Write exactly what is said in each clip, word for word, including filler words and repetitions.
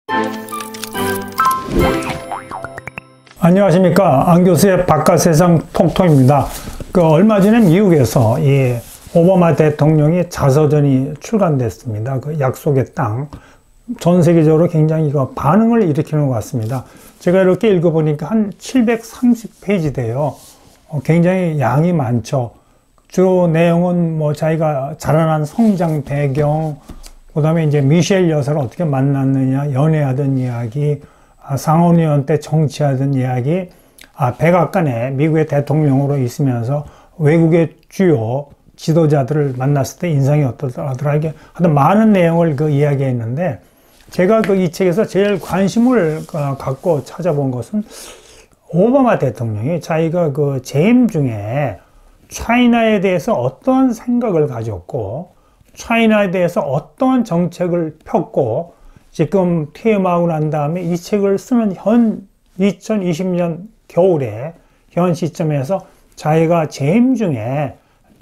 안녕하십니까. 안교수의 바깥세상 톡톡입니다. 그 얼마 전에 미국에서 이 오바마 대통령의 자서전이 출간됐습니다. 그 약속의 땅. 전 세계적으로 굉장히 이거 반응을 일으키는 것 같습니다. 제가 이렇게 읽어보니까 한 칠백삼십 페이지 돼요. 어, 굉장히 양이 많죠. 주로 내용은 뭐 자기가 자라난 성장 배경, 그 다음에 이제 미셸 여사를 어떻게 만났느냐, 연애하던 이야기, 아, 상원의원 때 정치하던 이야기, 아, 백악관에 미국의 대통령으로 있으면서 외국의 주요 지도자들을 만났을 때 인상이 어떠더라, 이게 하여튼 많은 내용을 그 이야기했는데, 제가 그 이 책에서 제일 관심을 어, 갖고 찾아본 것은 오바마 대통령이 자기가 그 재임 중에 차이나에 대해서 어떠한 생각을 가졌고, 차이나에 대해서 어떠한 정책을 폈고, 지금 퇴임하고 난 다음에 이 책을 쓰는 현 이천이십 년 겨울에 현 시점에서 자기가 재임 중에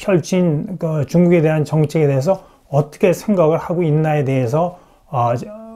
펼친 그 중국에 대한 정책에 대해서 어떻게 생각을 하고 있나에 대해서 어,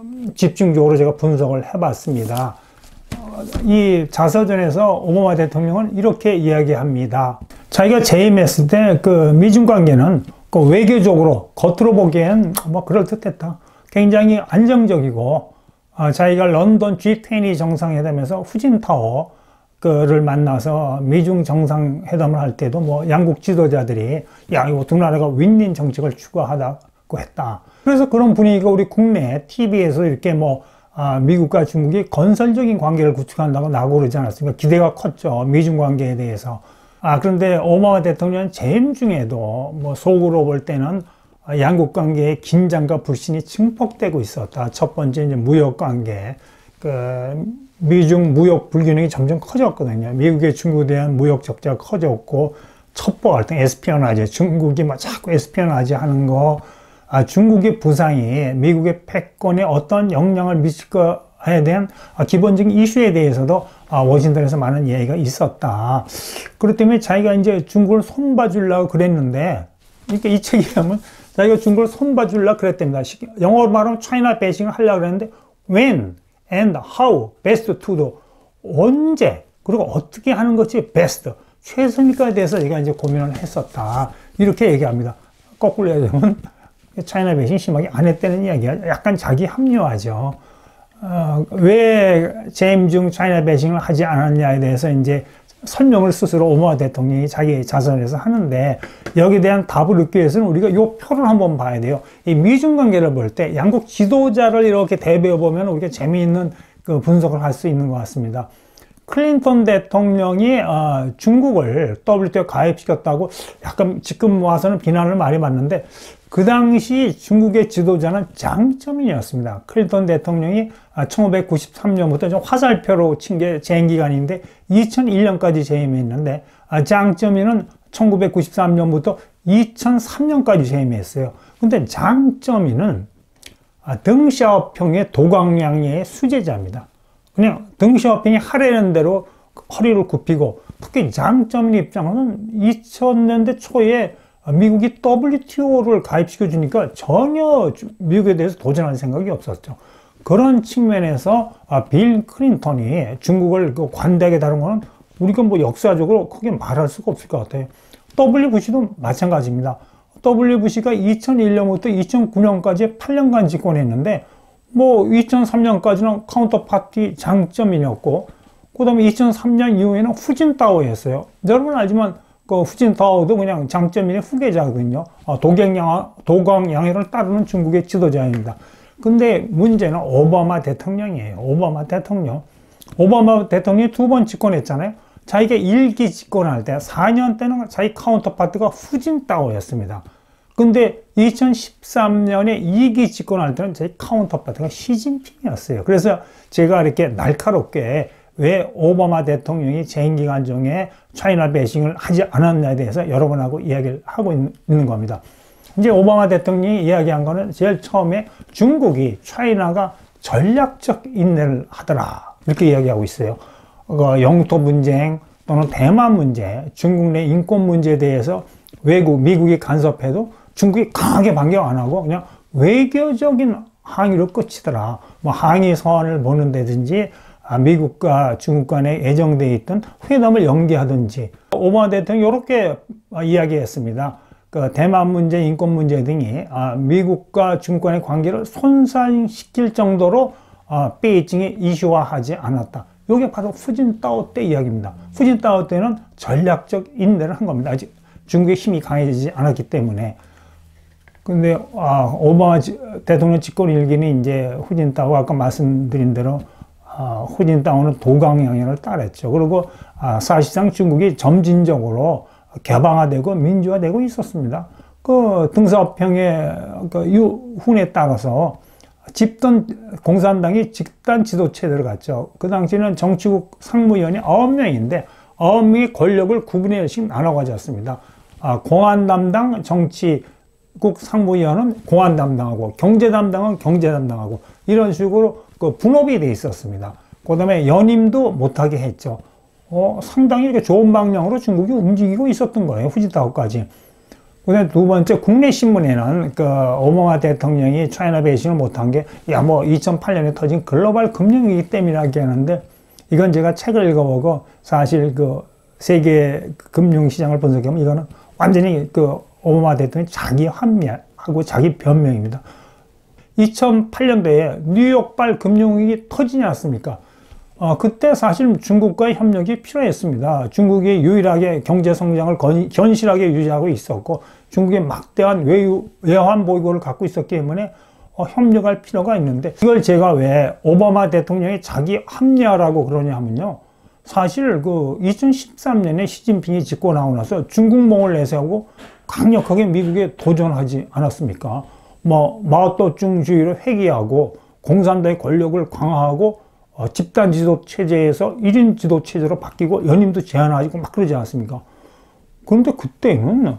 집중적으로 제가 분석을 해봤습니다. 어, 이 자서전에서 오바마 대통령은 이렇게 이야기합니다. 자기가 재임했을 때 그 미중 관계는 그 외교적으로 겉으로 보기엔 뭐 그럴듯했다. 굉장히 안정적이고, 어, 자기가 런던 지 이십 정상회담에서 후진타오 그를 만나서 미중 정상회담을 할 때도 뭐 양국 지도자들이 야, 이거 두 나라가 윈윈 정책을 추구하다고 했다. 그래서 그런 분위기가 우리 국내 티비에서 이렇게 뭐 아, 미국과 중국이 건설적인 관계를 구축한다고 나고 그러지 않았습니까? 기대가 컸죠. 미중 관계에 대해서. 아, 그런데 오바마 대통령 재임 중에도 뭐 속으로 볼 때는 양국 관계의 긴장과 불신이 증폭되고 있었다. 첫 번째 이제 무역 관계, 그 미중 무역 불균형이 점점 커졌거든요. 미국의 중국에 대한 무역 적자가 커졌고, 첩보 갈등, 에스피어나지, 중국이 막 자꾸 에스피어나지 하는 거, 아, 중국의 부상이 미국의 패권에 어떤 영향을 미칠 거에 대한 아, 기본적인 이슈에 대해서도 아, 워싱턴에서 많은 얘기가 있었다. 그렇기 때문에 자기가 이제 중국을 손봐주려고 그랬는데, 그러니까 이 책에 보면 자기가 중국을 손봐주려고 그랬답니다. 영어로 말하면 차이나 베이징을 하려고 그랬는데, when and how best to do. 언제, 그리고 어떻게 하는 것이 best, 최선일까에 대해서 제가 이제 고민을 했었다. 이렇게 얘기합니다. 거꾸로 얘기하면, 차이나 베이징 심하게 안 했다는 이야기가 약간 자기 합리화죠. 어, 왜 재임 중 차이나 베이징을 하지 않았냐에 대해서 이제 설명을 스스로 오바마 대통령이 자기 자서전에서 하는데, 여기에 대한 답을 얻기 위해서는 우리가 이 표를 한번 봐야 돼요. 이 미중 관계를 볼 때 양국 지도자를 이렇게 대비해 보면 우리가 재미있는 그 분석을 할 수 있는 것 같습니다. 클린턴 대통령이 어, 중국을 더블유티오에 가입시켰다고 약간 지금 와서는 비난을 많이 받는데, 그 당시 중국의 지도자는 장점인이었습니다. 클린턴 대통령이 천구백구십삼 년부터 좀 화살표로 친 게 재임 기간인데 이천일 년까지 재임했는데, 장점인은 천구백구십삼 년부터 이천삼 년까지 재임했어요. 근데 장점인은 덩샤오핑의 도광양의 수제자입니다. 그냥 덩샤오핑이 하라는 대로 허리를 굽히고, 특히 장점인 입장은 이천 년대 초에 미국이 더블유티오를 가입시켜 주니까 전혀 미국에 대해서 도전할 생각이 없었죠. 그런 측면에서 빌 클린턴이 중국을 관대하게 다룬 거는 우리가 뭐 역사적으로 크게 말할 수가 없을 것 같아요. 더블유 부시도 마찬가지입니다. 더블유 부시가 이천일 년부터 이천구 년까지 팔 년간 집권했는데, 뭐 이천삼 년까지는 카운터 파티 장점인이었고, 그 다음에 이천삼 년 이후에는 후진타오였어요. 여러분 알지만 그 후진타오도 그냥 장점인의 후계자거든요. 도경양, 도광양해를 따르는 중국의 지도자입니다. 근데 문제는 오바마 대통령이에요. 오바마 대통령. 오바마 대통령이 두 번 집권했잖아요. 자기가 일 기 집권할 때 사 년 때는 자기 카운터파트가 후진타오였습니다. 근데 이천십삼 년에 이 기 집권할 때는 자기 카운터파트가 시진핑이었어요. 그래서 제가 이렇게 날카롭게 왜 오바마 대통령이 재임 기간 중에 차이나 베이징을 하지 않았냐에 대해서 여러분하고 이야기를 하고 있는 겁니다. 이제 오바마 대통령이 이야기한 거는 제일 처음에 중국이 차이나가 전략적 인내를 하더라, 이렇게 이야기하고 있어요. 그 영토 분쟁 또는 대만 문제, 중국 내 인권 문제에 대해서 외국, 미국이 간섭해도 중국이 강하게 반격 안 하고 그냥 외교적인 항의로 끝이더라. 뭐 항의 서한을 보낸다든지 아, 미국과 중국 간에 예정되어 있던 회담을 연기하든지 오바마 대통령이 이렇게 이야기했습니다. 그 대만 문제, 인권 문제 등이 아, 미국과 중국 간의 관계를 손상시킬 정도로 아, 베이징이 이슈화하지 않았다. 이게 바로 후진타오 때 이야기입니다. 후진타오 때는 전략적 인내를 한 겁니다. 아직 중국의 힘이 강해지지 않았기 때문에. 근데 아, 오바마 대통령 집권 일기는 이제 후진타오 아까 말씀드린 대로 아, 후진타오는 도강영연을 따랐죠. 그리고 아, 사실상 중국이 점진적으로 개방화되고 민주화되고 있었습니다. 그 등사평의 그 훈에 따라서 집단 공산당이 집단 지도체제를 갔죠. 그 당시에는 정치국 상무위원이 아홉 명인데 아홉 명의 권력을 구분의 일씩 나눠 가졌습니다. 아, 공안 담당 정치국 상무위원은 공안 담당하고 경제 담당은 경제 담당하고 이런 식으로 그 분업이 돼 있었습니다. 그 다음에 연임도 못하게 했죠. 어, 상당히 이렇게 좋은 방향으로 중국이 움직이고 있었던 거예요. 후진타오까지. 그 다음에 두 번째, 국내 신문에는 그 오바마 대통령이 차이나 베이징을 못한 게, 야, 뭐 이천팔 년에 터진 글로벌 금융위기 때문이라고 하는데, 이건 제가 책을 읽어보고 사실 그 세계 금융시장을 분석해보면 이거는 완전히 그 오바마 대통령이 자기 합리하고 자기 변명입니다. 이천팔 년도에 뉴욕발 금융위기 터지지 않았습니까? 어, 그때 사실 중국과의 협력이 필요했습니다. 중국이 유일하게 경제 성장을 건, 견실하게 유지하고 있었고, 중국의 막대한 외유, 외환 보유고를 갖고 있었기 때문에 어, 협력할 필요가 있는데, 이걸 제가 왜 오바마 대통령이 자기 합리화라고 그러냐 하면요. 사실 그 이천십삼 년에 시진핑이 집권하고 나서 중국몽을 내세우고 강력하게 미국에 도전하지 않았습니까? 뭐, 마오쩌둥주의를 회귀하고 공산당의 권력을 강화하고 어, 집단 지도 체제에서 일 인 지도 체제로 바뀌고 연임도 제한하고 막 그러지 않았습니까? 그런데 그때는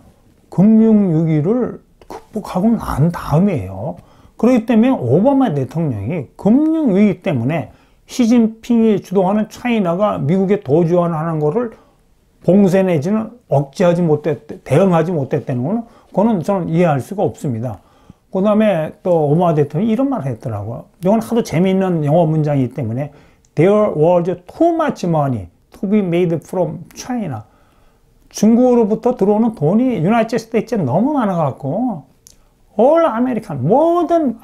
금융위기를 극복하고 난 다음이에요. 그렇기 때문에 오바마 대통령이 금융위기 때문에 시진핑이 주도하는 차이나가 미국에 도주하는 거를 봉쇄 내지는 억제하지 못했, 대응하지 못했다는 거는 그거는 저는 이해할 수가 없습니다. 그 다음에 또 오바마 대통령이 이런 말을 했더라고요. 이건 하도 재미있는 영어 문장이기 때문에 There was too much money to be made from China. 중국으로부터 들어오는 돈이 유나이티드 스테이츠에 너무 많아갖고 All American, 모든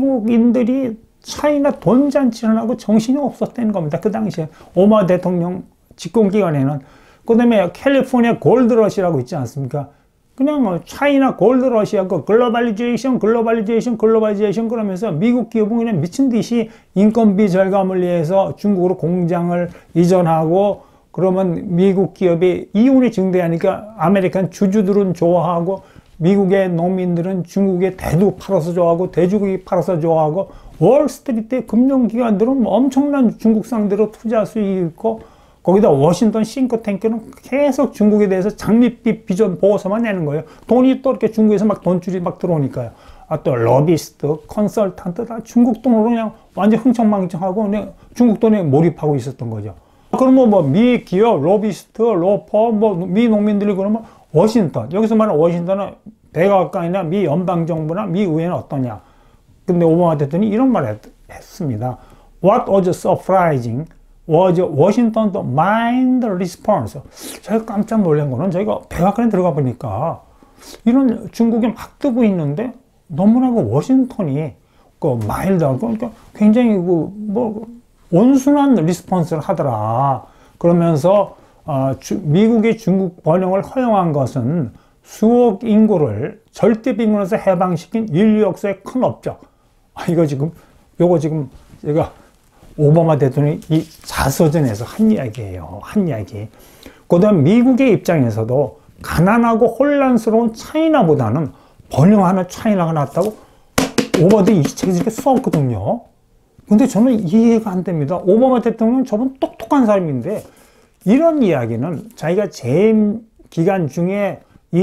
미국인들이 차이나 돈잔치를 하고 정신이 없었다는 겁니다. 그 당시에 오바마 대통령 집권 기간에는. 그 다음에 캘리포니아 골드러시라고 있지 않습니까? 그냥 뭐 차이나 골드러시하고 글로벌리제이션, 글로벌리제이션, 글로벌리제이션 그러면서 미국 기업은 그냥 미친 듯이 인건비 절감을 위해서 중국으로 공장을 이전하고 그러면 미국 기업이 이윤이 증대하니까 아메리칸 주주들은 좋아하고 미국의 농민들은 중국의 대두 팔아서 좋아하고 돼지고기 팔아서 좋아하고 월스트리트의 금융기관들은 뭐 엄청난 중국 상대로 투자 수익이 있고 거기다 워싱턴 싱크탱크는 계속 중국에 대해서 장밋빛 비전 보고서만 내는 거예요. 돈이 또 이렇게 중국에서 막 돈줄이 막 들어오니까요. 아, 또 러비스트, 컨설턴트 다 중국 돈으로 그냥 완전 흥청망청하고 그냥 중국 돈에 몰입하고 있었던 거죠. 그러면 뭐 미 기업, 로비스트, 로퍼, 뭐 미 농민들이 그러면 워싱턴, 여기서 말하는 워싱턴은 백악관이나 미 연방정부나 미 의회는 어떠냐. 근데 오바마 대통령이 이런 말을 했습니다. What was surprising was Washington's mild response. 제가 깜짝 놀란 거는 저희가 백악관에 들어가 보니까 이런 중국이 막 뜨고 있는데 너무나 그 워싱턴이 그 마일드하고 그러니까 굉장히 그 뭐 온순한 리스폰스를 하더라. 그러면서 어, 주, 미국이 중국 번영을 허용한 것은 수억 인구를 절대 빈곤에서 해방시킨 인류 역사의 큰 업적. 아, 이거 지금 요거 지금 제가 오바마 대통령이 이 자서전에서 한 이야기예요. 한 이야기. 그 다음 미국의 입장에서도 가난하고 혼란스러운 차이나보다는 번영하는 차이나가 낫다고 오바마도 이 책에서 이렇게 썼거든요. 근데 저는 이해가 안 됩니다. 오바마 대통령은 저분 똑똑한 사람인데 이런 이야기는 자기가 재임 기간 중에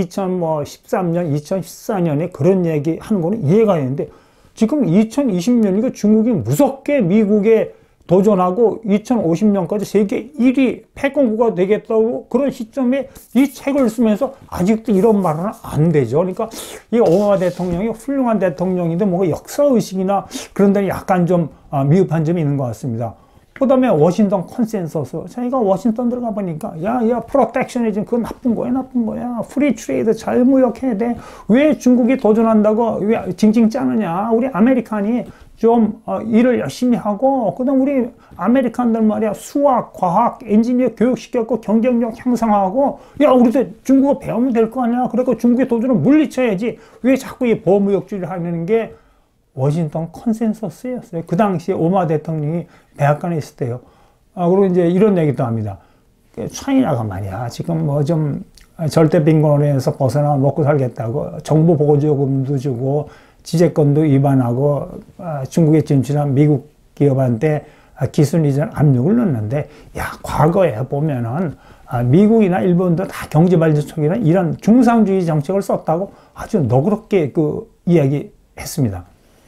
이천십삼 년, 이천십사 년에 그런 얘기 하는 거는 이해가 되는데 지금 이천이십 년이니까 중국이 무섭게 미국의 도전하고 이천오십 년까지 세계 일 위 패권국가 되겠다고 그런 시점에 이 책을 쓰면서 아직도 이런 말은 안 되죠. 그러니까 이 오바마 대통령이 훌륭한 대통령인데 뭔가 역사의식이나 그런 데는 약간 좀 미흡한 점이 있는 것 같습니다. 그 다음에 워싱턴 컨센서스. 자기가 워싱턴 들어가 보니까, 야, 야, 프로텍셔니즘, 그거 나쁜 거야, 나쁜 거야. 프리 트레이드 잘 무역해야 돼. 왜 중국이 도전한다고 왜 징징 짜느냐. 우리 아메리칸이 좀 어, 일을 열심히 하고, 그 다음 우리 아메리칸들 말이야, 수학, 과학, 엔지니어 교육시켰고, 경쟁력 향상하고, 야, 우리도 중국어 배우면 될 거 아니야. 그래서 중국의 도전을 물리쳐야지. 왜 자꾸 이 보호무역주의를 하는 게 워싱턴 컨센서스였어요. 그 당시에 오바마 대통령이 백악관에 있을 때요. 아, 그리고 이제 이런 얘기도 합니다. 차이나가 말이야. 지금 뭐 좀 절대 빈곤에서 벗어나 먹고 살겠다고 정부 보조금도 주고 지재권도 위반하고 아, 중국에 진출한 미국 기업한테 기술 이전 압력을 넣는데, 야, 과거에 보면은 아, 미국이나 일본도 다 경제발전 초기는 이런 중상주의 정책을 썼다고 아주 너그럽게 그 이야기했습니다.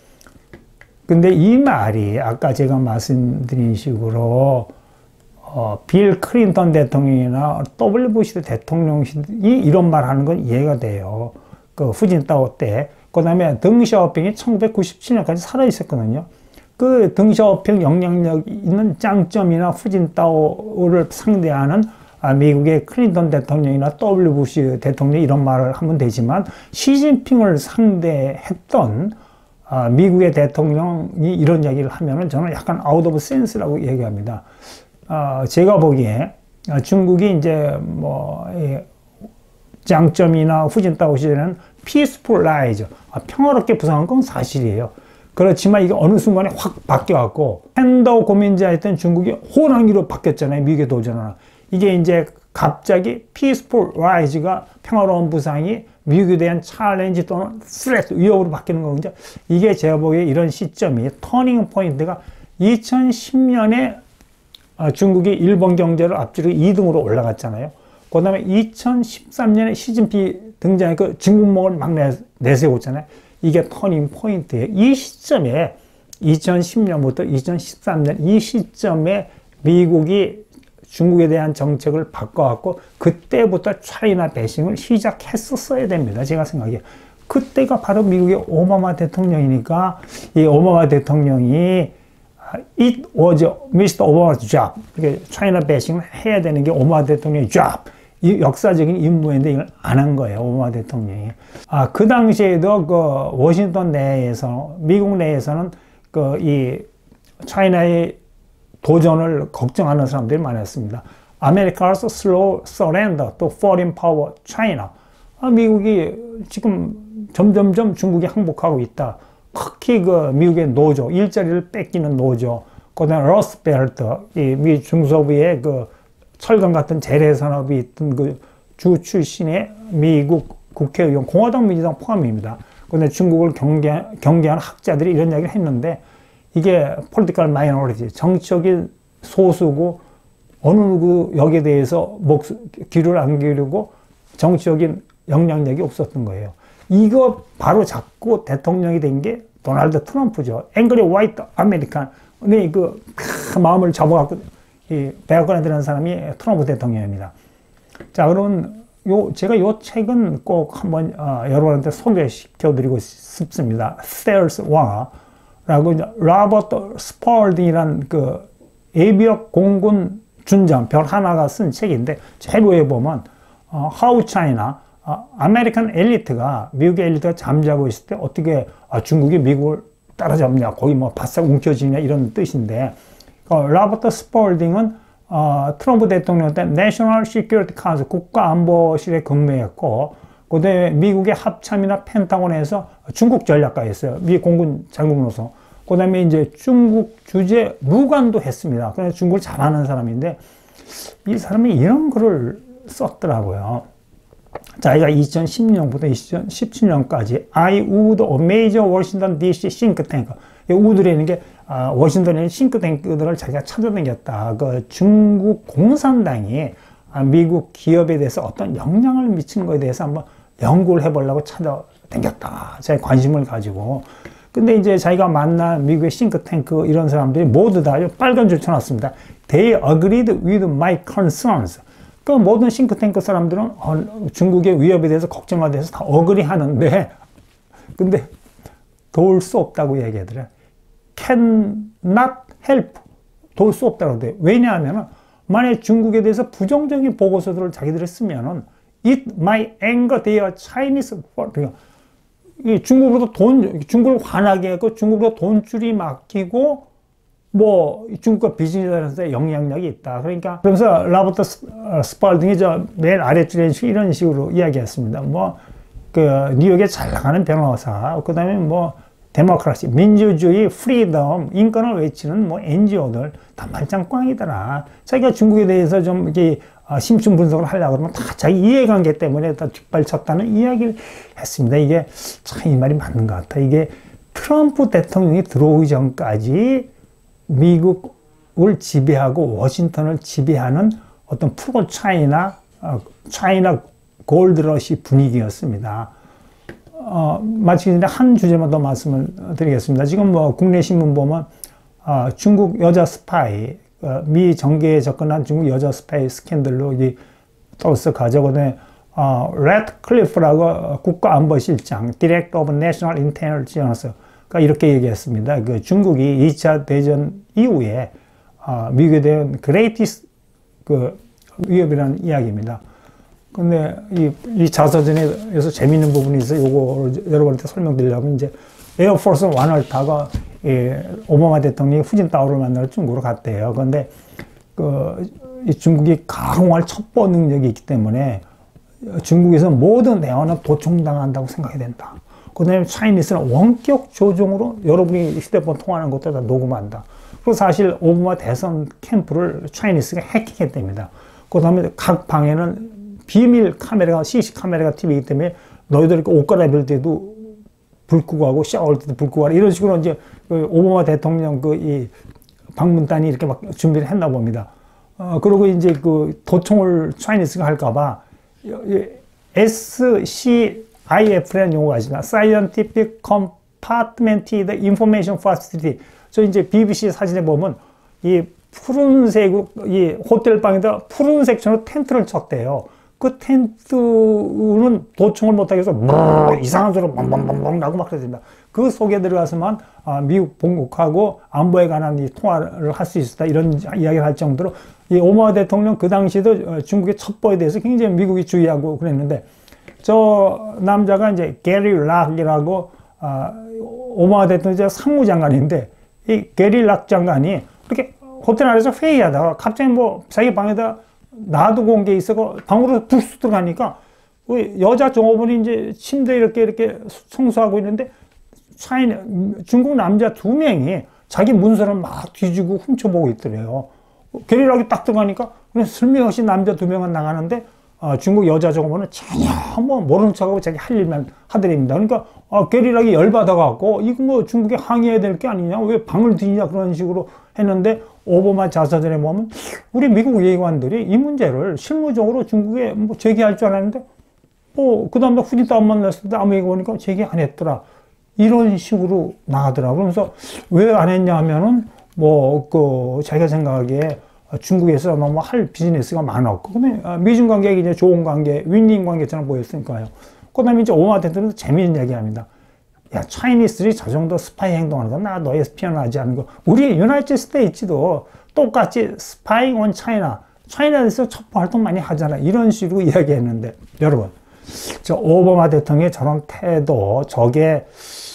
근데 이 말이 아까 제가 말씀드린 식으로 어, 빌 클린턴 대통령이나 더블유 부시 대통령이 이런 말 하는 건 이해가 돼요. 그 후진타오 때. 그 다음에 덩샤오핑이 천구백구십칠 년까지 살아있었거든요. 그 덩샤오핑 영향력 있는 짱점이나 후진타오를 상대하는 아, 미국의 클린턴 대통령이나 더블유 부시 대통령이 이런 말을 하면 되지만, 시진핑을 상대했던 아, 미국의 대통령이 이런 이야기를 하면은 저는 약간 아웃 오브 센스라고 얘기합니다. 아, 제가 보기에 아, 중국이 이제 뭐 예, 장점이나 후진타오 시절에는 피스풀 라이즈, 아, 평화롭게 부상한 건 사실이에요. 그렇지만 이게 어느 순간에 확 바뀌어갖고 팬더 고민자였던 중국이 호랑이로 바뀌었잖아요. 미국에 도전하는. 이게 이제 갑자기 피스풀 라이즈가 평화로운 부상이 미국에 대한 챌린지 또는 스트레스, 위협으로 바뀌는 거거든요. 이게 제가 보기에 이런 시점이 터닝 포인트가 이천십 년에 중국이 일본 경제를 앞지르고 이 등으로 올라갔잖아요. 그 다음에 이천십삼 년에 시진핑 등장해 그 중국몽을 막 내세웠잖아요. 이게 터닝 포인트예요. 이 시점에 이천십 년부터 이천십삼 년 이 시점에 미국이 중국에 대한 정책을 바꿔갖고 그때부터 차이나 배싱을 시작했었어야 됩니다. 제가 생각해. 그때가 바로 미국의 오바마 대통령이니까 이 오바마 대통령이 It was 미스터 Obama's job. 이렇게 차이나 배싱을 해야 되는 게 오바마 대통령의 job. 이 역사적인 임무인데 이걸 안 한 거예요. 오바마 대통령이. 아, 그 당시에도 그 워싱턴 내에서, 미국 내에서는 그 이 차이나의 도전을 걱정하는 사람들이 많았습니다. America's slow surrender to foreign power China. 아, 미국이 지금 점점점 중국이 항복하고 있다. 특히 그 미국의 노조, 일자리를 뺏기는 노조, 그 다음에 러스트벨트, 이 미 중소부의 그 철강 같은 재래 산업이 있던 그 주 출신의 미국 국회의원, 공화당, 민주당 포함입니다. 그런데 중국을 경계, 경계하는 학자들이 이런 이야기를 했는데, 이게 political minority, 정치적인 소수고 어느 누구 여기에 대해서 목, 귀를 안 기울이고 정치적인 영향력이 없었던 거예요. 이거 바로 잡고 대통령이 된 게 도널드 트럼프죠. 앵그리 화이트 아메리칸. 근데 그, 그 마음을 접어갖고 이 백악관에 들어간 사람이 트럼프 대통령입니다. 자, 그러면 요 제가 요 책은 꼭 한번 어, 여러분한테 소개시켜드리고 싶습니다. Stairs War. 라고 로버트 스펄딩이란 그 예비역 공군 준장 별 하나가 쓴 책인데, 제부에 보면 어, How China, 어, 아메리칸 엘리트가, 미국의 엘리트가 잠자고 있을 때 어떻게 아, 중국이 미국을 따라잡냐, 거기 뭐 바싹 움켜쥐냐 이런 뜻인데, 어, 로버트 스펄딩은 어, 트럼프 대통령 때 National Security Council 국가안보실에 근무했고, 그 다음에 미국의 합참이나 펜타곤에서 중국 전략가였어요. 미 공군 장군으로서. 그 다음에 이제 중국 주재 무관도 했습니다. 그래서 중국을 잘하는 사람인데, 이 사람이 이런 글을 썼더라고요. 자기가 이천십 년부터 이천십칠 년까지 I would a major Washington 디씨 think tank. 우드에 있는 게 아, 워싱턴에 있는 싱크탱크들을 자기가 찾아다녔다. 그 중국 공산당이 아, 미국 기업에 대해서 어떤 영향을 미친 것에 대해서 한번 연구를 해보려고 찾아다녔다. 제 관심을 가지고. 근데 이제 자기가 만난 미국의 싱크탱크 이런 사람들이 모두 다 빨간 줄 쳐놨습니다. They agreed with my concerns. 그 모든 싱크탱크 사람들은 어, 중국의 위협에 대해서 걱정에 대해서 다 어그리 하는데, 근데 도울 수 없다고 얘기하더래. Cannot help. 도울 수 없다고 그래요. 왜냐하면 만약에 중국에 대해서 부정적인 보고서들을 자기들이 쓰면은 It might anger their Chinese. 그러니까 이 중국으로도 돈, 중국을 화나게 하고 중국으로 돈줄이 막히고 뭐 중국과 비즈니스에 영향력이 있다. 그러니까 그러면서 라버트 스팔딩이 저 맨 아래줄에 이런 식으로 이야기했습니다. 뭐 그 뉴욕에 잘 나가는 변호사, 그다음에 뭐 데모크라시, 민주주의, 프리덤, 인권을 외치는 뭐 엔지오들 다 말짱꽝이더라. 자기가 중국에 대해서 좀 이렇게 심층 분석을 하려고 그러면 다 자기 이해관계 때문에 다 뒷발쳤다는 이야기를 했습니다. 이게 참 이 말이 맞는 것 같아. 이게 트럼프 대통령이 들어오기 전까지 미국을 지배하고 워싱턴을 지배하는 어떤 프로 차이나, 차이나 골드러시 분위기였습니다. 어, 마치 한 주제만 더 말씀을 드리겠습니다. 지금 뭐 국내 신문 보면, 어, 중국 여자 스파이, 어, 미 정계에 접근한 중국 여자 스파이 스캔들로 이 떠들썩하죠. 그다음에 어, 래드클리프라고 국가안보실장, Director of National Intelligence가 이렇게 얘기했습니다. 그 중국이 이 차 대전 이후에 어, 미국에 대한 그레이티스 그 위협이라는 이야기입니다. 근데 이, 이 자서전에서 재미있는 부분이 있어요. 요거를 여러분한테 설명드리려면 이제 에어포스 원을 타고 예, 오바마 대통령이 후진타오를 만나러 중국으로 갔대요. 그런데 그 이 중국이 강화할 첩보 능력이 있기 때문에 중국에서 모든 대화는 도청당한다고 생각해야 된다. 그 다음에 차이니스는 원격 조종으로 여러분이 휴대폰 통화하는 것도 다 녹음한다. 그리고 사실 오바마 대선 캠프를 차이니스가 해킹했답니다. 그 다음에 각 방에는 비밀 카메라가, 씨씨 카메라가 티비이기 때문에 너희들 옷 갈아입을 때도 불 끄고 하고 샤워할 때도 불 끄고 하라. 이런 식으로 이제 그 오바마 대통령 그 이 방문단이 이렇게 막 준비를 했나 봅니다. 어, 그리고 이제 그 도청을 차이니스가 할까봐 에스씨아이에프라는 용어가 있습니다. Scientific Compartmented Information Facility. 저 이제 비비씨 사진에 보면 이 푸른색, 이 호텔 방에다 푸른색 천으로 텐트를 쳤대요. 그 텐트는 도청을 못하게 해서 뭐 이상한 소리가 멍멍멍멍 나고 막 그랬습니다. 그 속에 들어가서만 아, 미국 본국하고 안보에 관한 이 통화를 할 수 있었다. 이런 이야기를 할 정도로 이 오바마 대통령 그 당시에도 중국의 첩보에 대해서 굉장히 미국이 주의하고 그랬는데 저 남자가 이제 게리 락이라고 아, 오바마 대통령 상무장관인데 이 게리 락 장관이 그렇게 호텔 안에서 회의하다가 갑자기 뭐 자기 방에다 놔두고 온 게 있어서 방으로 불쑥 들어가니까 여자 종업원이 이제 침대 이렇게 이렇게 청소하고 있는데 차인 중국 남자 두 명이 자기 문서를 막 뒤지고 훔쳐보고 있더래요. 게리락이 딱 들어가니까 그냥 슬며시 남자 두 명은 나가는데 어, 중국 여자 종업원은 전혀 뭐 모르는 척하고 자기 할 일만 하더랍니다. 그러니까 어, 게리락이 열받아갖고 이거 뭐 중국에 항의해야 될 게 아니냐, 왜 방을 뒤지냐 그런 식으로 했는데 오바마 자서전에 보면 우리 미국 외교관들이 이 문제를 실무적으로 중국에 뭐 제기할 줄 알았는데 뭐 그 다음에 후진타운 만났을 때 아무 얘기 보니까 제기 안 했더라. 이런 식으로 나가더라고요. 그래서 왜 안 했냐 하면은 뭐 그 자기가 생각하기에 중국에서 너무 할 비즈니스가 많았고, 근데 미중 관계가 이제 좋은 관계, 윈윈 관계처럼 보였으니까요. 그 다음에 이제 오바마 대통령도 재미있는 얘기 합니다. 야, 차이니스들이 저 정도 스파이 행동하는 거, 나 너의 스피어나지 않은 거. 우리 유나이티드 스테이츠도 똑같이 스파잉 온 차이나, 차이나에서 첩보 활동 많이 하잖아. 이런 식으로 이야기했는데, 여러분, 저 오바마 대통령의 저런 태도, 저게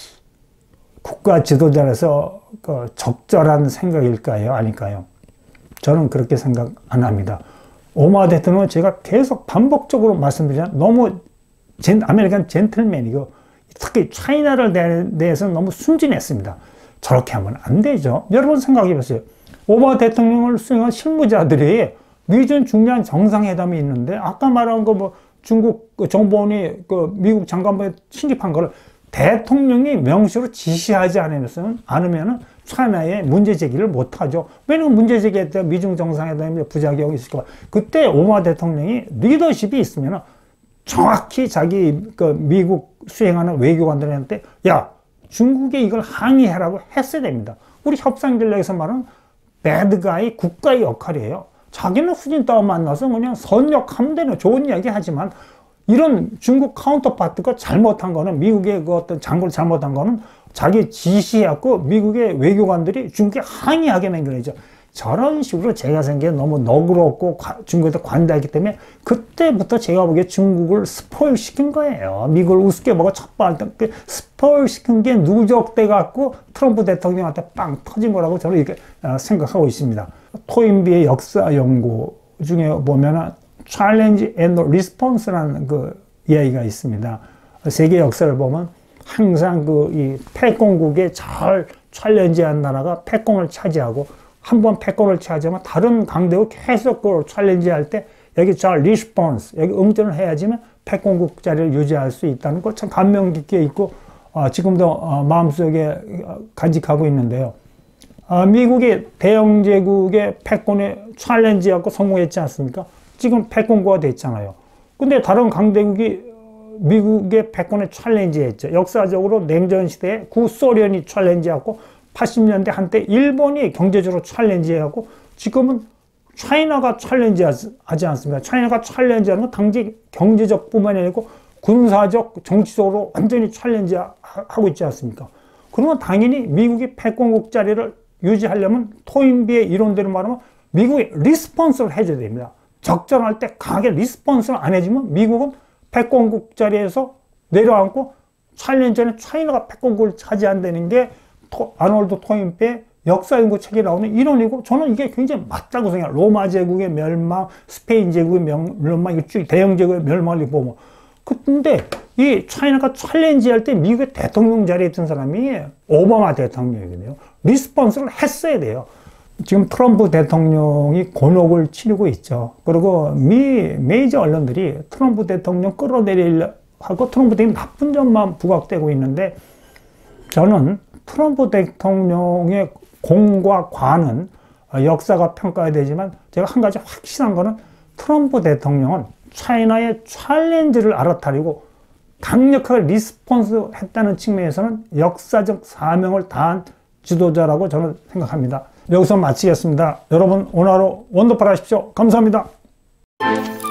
국가 지도자로서 그 적절한 생각일까요? 아닐까요? 저는 그렇게 생각 안 합니다. 오바마 대통령은 제가 계속 반복적으로 말씀드리지만 너무 젠, 아메리칸 젠틀맨이고 특히 차이나를 대해서는 너무 순진했습니다. 저렇게 하면 안 되죠. 여러분 생각해 보세요. 오바마 대통령을 수행한 실무자들이 미중 중요한 정상회담이 있는데 아까 말한 거 뭐 중국 정보원이 그 미국 장관부에 신입한 거를 대통령이 명시로 지시하지 않으면 차이나에 문제 제기를 못하죠. 왜냐면 문제 제기할 때 미중 정상회담에 부작용이 있을까 봐. 그때 오바마 대통령이 리더십이 있으면 정확히 자기 그 미국 수행하는 외교관들한테 야, 중국에 이걸 항의하라고 했어야 됩니다. 우리 협상전략에서 말하는 배드가이 국가의 역할이에요. 자기는 후진타와 만나서 그냥 선역하면 되는 좋은 이야기 하지만 이런 중국 카운터파트가 잘못한 거는 미국의 그 어떤 장군을 잘못한 거는 자기 지시해갖고 미국의 외교관들이 중국에 항의하게 만들어야죠. 저런 식으로 제가 생각에 너무 너그럽고 중국에서 관대하기 때문에 그때부터 제가 보기에 중국을 스포일 시킨 거예요. 미국을 우습게 보고 첫발 때 스포일 시킨 게 누적돼 갖고 트럼프 대통령한테 빵 터진 거라고 저는 이렇게 생각하고 있습니다. 토인비의 역사 연구 중에 보면은 Challenge and Response라는 그 이야기가 있습니다. 세계 역사를 보면 항상 그 이 패권국에 잘 챌린지한 나라가 패권을 차지하고 한 번 패권을 차지하면 다른 강대국 계속 그걸 챌린지할 때 여기 잘 리스폰스, 여기 응전을 해야지만 패권국 자리를 유지할 수 있다는 거 참 감명 깊게 있고 어, 지금도 어, 마음속에 간직하고 있는데요. 어, 미국이 대영제국의 패권에 챌린지하고 성공했지 않습니까? 지금 패권국가 됐잖아요. 근데 다른 강대국이 미국의 패권에 챌린지했죠. 역사적으로 냉전 시대에 구소련이 챌린지하고 팔십 년대 한때 일본이 경제적으로 챌린지하고 지금은 차이나가 챌린지하지 않습니까? 차이나가 챌린지하는 건 당시 경제적 뿐만이 아니고 군사적, 정치적으로 완전히 챌린지하고 있지 않습니까? 그러면 당연히 미국이 패권국 자리를 유지하려면 토인비의 이론대로 말하면 미국이 리스폰스를 해줘야 됩니다. 적절할 때 강하게 리스폰스를 안 해주면 미국은 패권국 자리에서 내려앉고 챌린저는 차이나가 패권국을 차지한다는 게 토, 아놀드 토인비의 역사연구 책에 나오는 이론이고 저는 이게 굉장히 맞다고 생각해요. 로마 제국의 멸망, 스페인 제국의 멸망, 이거 쭉 대영 제국의 멸망을 보면. 근데 이 차이나가 챌린지할 때 미국의 대통령 자리에 있던 사람이 오바마 대통령이거든요. 리스폰스를 했어야 돼요. 지금 트럼프 대통령이 곤혹을 치르고 있죠. 그리고 미 메이저 언론들이 트럼프 대통령 끌어내리려 하고 트럼프 대통령 나쁜 점만 부각되고 있는데 저는 트럼프 대통령의 공과 과는 역사가 평가해야 되지만 제가 한 가지 확실한 거는 트럼프 대통령은 차이나의 챌린지를 알아차리고 강력하게 리스폰스 했다는 측면에서는 역사적 사명을 다한 지도자라고 저는 생각합니다. 여기서 마치겠습니다. 여러분 오늘 하루 원더풀 하십시오. 감사합니다.